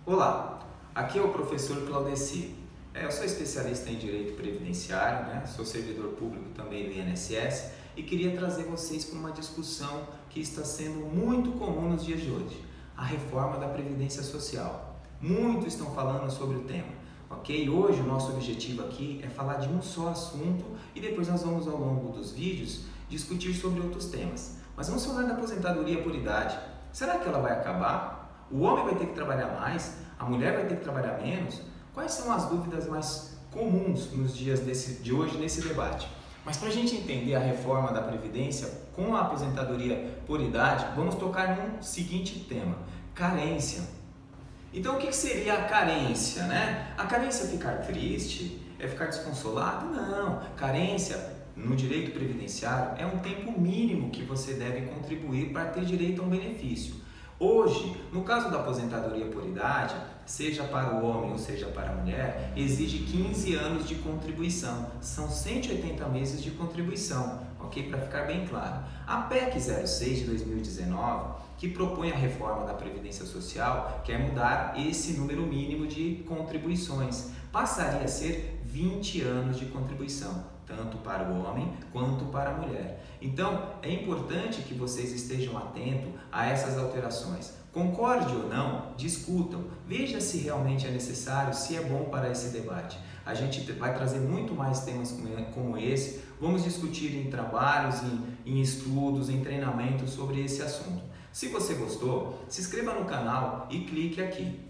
Olá, aqui é o professor Claudeci. Eu sou especialista em Direito Previdenciário, sou servidor público também do INSS e queria trazer vocês para uma discussão que está sendo muito comum nos dias de hoje, a reforma da Previdência Social. Muitos estão falando sobre o tema, ok? Hoje o nosso objetivo aqui é falar de um só assunto e depois nós vamos ao longo dos vídeos discutir sobre outros temas. Mas vamos falar da aposentadoria por idade. Será que ela vai acabar? O homem vai ter que trabalhar mais? A mulher vai ter que trabalhar menos? Quais são as dúvidas mais comuns nos dias de hoje nesse debate? Mas para a gente entender a reforma da Previdência com a aposentadoria por idade, vamos tocar num seguinte tema: carência. Então o que seria a carência, A carência é ficar triste? É ficar desconsolado? Não. Carência no direito previdenciário é um tempo mínimo que você deve contribuir para ter direito a um benefício. Hoje, no caso da aposentadoria por idade, seja para o homem ou seja para a mulher, exige 15 anos de contribuição. São 180 meses de contribuição, ok? Para ficar bem claro. A PEC 06 de 2019, que propõe a reforma da Previdência Social, quer mudar esse número mínimo de contribuições. Passaria a ser 20 anos de contribuição, tanto para o homem quanto para a mulher. Então, é importante que vocês estejam atentos a essas alterações. Concorde ou não, discutam, veja se realmente é necessário, se é bom para esse debate. A gente vai trazer muito mais temas como esse, vamos discutir em trabalhos, em estudos, em treinamentos sobre esse assunto. Se você gostou, se inscreva no canal e clique aqui.